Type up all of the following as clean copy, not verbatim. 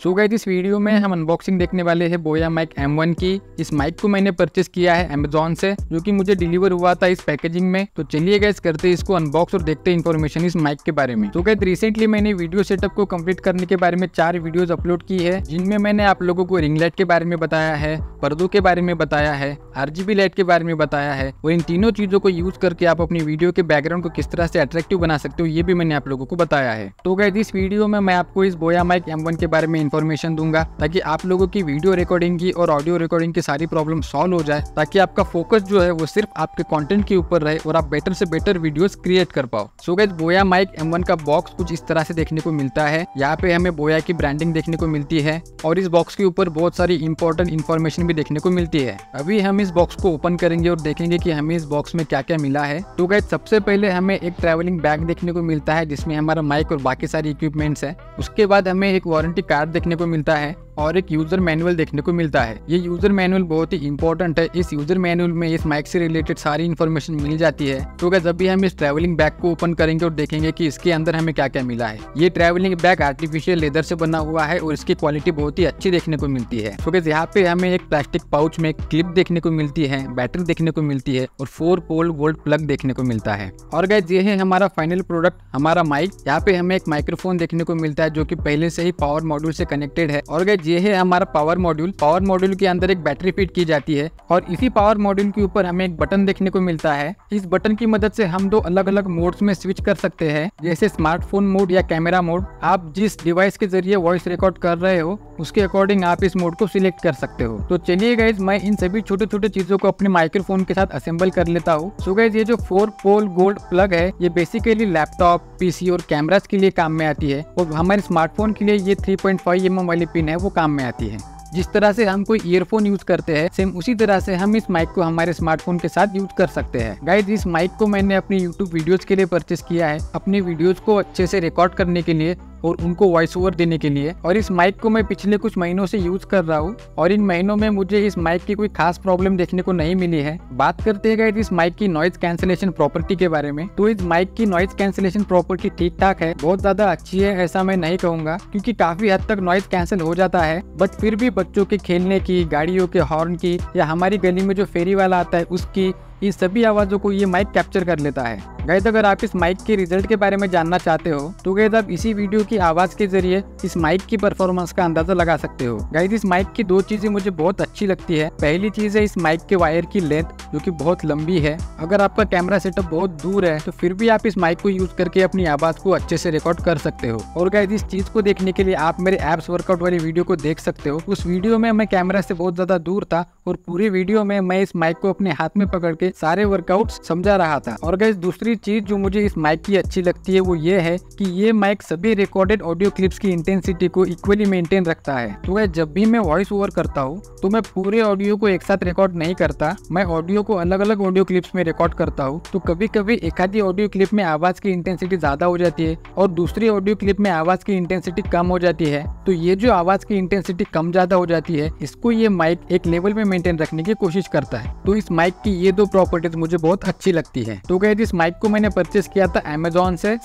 So guys इस video में हम अनबॉक्सिंग देखने वाले हैं बोया माइक M1 की। इस माइक को मैंने परचेस किया है अमेजॉन से, जो कि मुझे डिलीवर हुआ था इस पैकेजिंग में। तो चलिए गाइस करते हैं इसको अनबॉक्स और देखते हैं इन्फॉर्मेशन इस माइक के बारे में। तो गाइस रिसेंटली मैंने वीडियो सेटअप को कंप्लीट करने के बारे में 4 वीडियोस अपलोड की है, जिनमें मैंने आप लोगों को रिंग लाइट के बारे में बताया है, पर्दों के बारे में बताया है, RGB लाइट के बारे में बताया है, और इन तीनों चीजों को यूज करके आप अपनी वीडियो के बैकग्राउंड को किस तरह से अट्रैक्टिव बना सकते हो, ये भी मैंने आप लोगों को बताया है। तो गाइस इस वीडियो में मैं आपको इस बोया माइक M1 के बारे में इन्फॉर्मेशन दूंगा, ताकि आप लोगों की वीडियो रिकॉर्डिंग की और ऑडियो रिकॉर्डिंग की सारी प्रॉब्लम सॉल्व हो जाए, ताकि आपका फोकस जो है वो सिर्फ आपके कंटेंट के ऊपर रहे और आप बेटर से बेटर वीडियोस क्रिएट कर पाओ। सो गाइस बोया माइक M1 का बॉक्स कुछ इस तरह से देखने को मिलता है। यहाँ पे हमें बोया की ब्रांडिंग देखने को मिलती है और इस बॉक्स के ऊपर बहुत सारी इंपॉर्टेंट इन्फॉर्मेशन भी देखने को मिलती है। अभी हम इस बॉक्स को ओपन करेंगे और देखेंगे कि हमें इस बॉक्स में क्या क्या मिला है। तो गाइस सबसे पहले हमें एक ट्रैवलिंग बैग देखने को मिलता है, जिसमें हमारा माइक और बाकी सारी इक्विपमेंट्स है। उसके बाद हमें एक वारंटी कार्ड देखने को मिलता है और एक यूजर मैनुअल देखने को मिलता है। ये यूजर मैनुअल बहुत ही इंपॉर्टेंट है। इस यूजर मैनुअल में इस माइक से रिलेटेड सारी इन्फॉर्मेशन मिल जाती है। तो गाइस अभी हम इस ट्रैवलिंग बैग को ओपन करेंगे और देखेंगे कि इसके अंदर हमें क्या क्या मिला है। ये ट्रैवलिंग बैग आर्टिफिशियल लेदर से बना हुआ है और इसकी क्वालिटी बहुत ही अच्छी देखने को मिलती है। तो गाइस यहाँ पे हमें एक प्लास्टिक पाउच में क्लिप देखने को मिलती है, बैटरी देखने को मिलती है और 4 पोल वोल्ट प्लग देखने को मिलता है। और गाइस ये है हमारा फाइनल प्रोडक्ट, हमारा माइक। यहाँ पे हमें एक माइक्रोफोन देखने को मिलता है, जो कि पहले से ही पावर मॉड्यूल से कनेक्टेड है। और गाइस ये है हमारा पावर मॉड्यूल के अंदर एक बैटरी फिट की जाती है और इसी पावर मॉड्यूल के ऊपर हमें एक बटन देखने को मिलता है। इस बटन की मदद से हम 2 अलग अलग मोड्स में स्विच कर सकते हैं, जैसे स्मार्टफोन मोड या कैमरा मोड। आप जिस डिवाइस के जरिए वॉइस रिकॉर्ड कर रहे हो उसके अकॉर्डिंग आप इस मोड को सिलेक्ट कर सकते हो। तो चलिए गाइस मैं इन सभी छोटे छोटे चीजों को अपने माइक्रोफोन के साथ असेंबल कर लेता हूँ। सो गाइस ये जो 4 पोल गोल्ड प्लग है, ये बेसिकली लैपटॉप, PC और कैमरास के लिए काम में आती है, और हमारे स्मार्टफोन के लिए ये 3.5 mm वाली पिन है वो काम में आती है। जिस तरह से हम कोई ईयरफोन यूज करते हैं, सेम उसी तरह से हम इस माइक को हमारे स्मार्टफोन के साथ यूज कर सकते हैं। गाइस इस माइक को मैंने अपनी YouTube वीडियोस के लिए परचेस किया है, अपनी वीडियोस को अच्छे से रिकॉर्ड करने के लिए और उनको वॉइस ओवर देने के लिए। और इस माइक को मैं पिछले कुछ महीनों से यूज कर रहा हूँ और इन महीनों में मुझे इस माइक की कोई खास प्रॉब्लम देखने को नहीं मिली है। बात करते हैं गाइस इस माइक की नॉइज कैंसिलेशन प्रॉपर्टी के बारे में। तो इस माइक की नॉइज कैंसिलेशन प्रॉपर्टी ठीक ठाक है, बहुत ज्यादा अच्छी है ऐसा मैं नहीं कहूंगा, क्योंकि काफी हद तक नॉइज कैंसिल हो जाता है। बट फिर भी बच्चों के खेलने की, गाड़ियों के हॉर्न की, या हमारी गली में जो फेरी वाला आता है उसकी, ये सभी आवाजों को ये माइक कैप्चर कर लेता है। गाइस अगर आप इस माइक के रिजल्ट के बारे में जानना चाहते हो तो गाइस आप इसी वीडियो की आवाज के जरिए इस माइक की परफॉर्मेंस का अंदाजा लगा सकते हो। गाइस इस माइक की 2 चीजें मुझे बहुत अच्छी लगती है। पहली चीज है इस माइक के वायर की लेंथ, जो कि बहुत लंबी है। अगर आपका कैमरा सेटअप बहुत दूर है तो फिर भी आप इस माइक को यूज करके अपनी आवाज को अच्छे से रिकॉर्ड कर सकते हो। और गाइस इस चीज को देखने के लिए आप मेरे एप्स वर्कआउट वाली वीडियो को देख सकते हो। उस वीडियो में मैं कैमरा से बहुत ज्यादा दूर था और पूरी वीडियो में मैं इस माइक को अपने हाथ में पकड़ के सारे वर्कआउट समझा रहा था। और गाइस दूसरी चीज जो मुझे इस माइक की अच्छी लगती है वो ये है कि ये माइक सभी रिकॉर्डेड ऑडियो क्लिप्स की इंटेंसिटी को इक्वली मेंटेन रखता है। तो गाइस जब भी मैं वॉइस ओवर करता हूँ तो मैं पूरे ऑडियो को एक साथ रिकॉर्ड नहीं करता, मैं ऑडियो को अलग अलग ऑडियो क्लिप्स में रिकॉर्ड करता हूँ। तो कभी कभी एक आधी ऑडियो क्लिप में आवाज की इंटेंसिटी ज्यादा हो जाती है और दूसरी ऑडियो क्लिप में आवाज की इंटेंसिटी कम हो जाती है। तो ये जो आवाज की इंटेंसिटी कम ज्यादा हो जाती है, इसको ये माइक एक लेवल में मेंटेन रखने की कोशिश करता है। तो इस माइक की ये 2 प्रॉपर्टीज मुझे बहुत अच्छी लगती है। तो गाइस इस माइक को मैंने परचेस किया था अमेजॉन से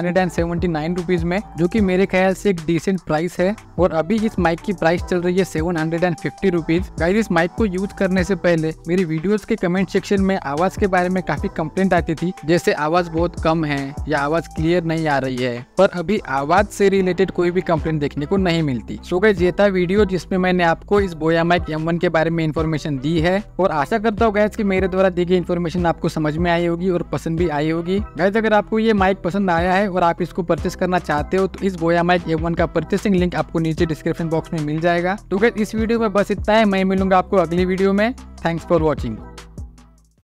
779 रुपीज में, जो कि मेरे ख्याल से एक डिसेंट प्राइस है। और अभी इस माइक की प्राइस चल रही है 750 रुपीज। गाइस इस माइक को यूज करने से पहले मेरी वीडियोस के कमेंट सेक्शन में आवाज के बारे में काफी कंप्लेंट आती थी, जैसे आवाज बहुत कम है या आवाज क्लियर नहीं आ रही है, पर अभी आवाज से रिलेटेड कोई भी कंप्लेंट देखने को नहीं मिलती। सो गाइस ये था वीडियो जिसमें मैंने आपको इस बोया माइक M1 के बारे में इन्फॉर्मेशन दी है, और आशा करता हूँ गाइस कि मेरे द्वारा दी गई इन्फॉर्मेशन आपको समझ में आई होगी और पसंद भी आई होगी। गाइस अगर आपको ये माइक पसंद आया है और आप इसको परचेस करना चाहते हो तो इस बोया माइक M1 का परचेसिंग लिंक आपको नीचे डिस्क्रिप्शन बॉक्स में मिल जाएगा। तो गाइस इस वीडियो में बस इतना है, मैं मिलूंगा आपको अगली वीडियो में। Thanks for watching.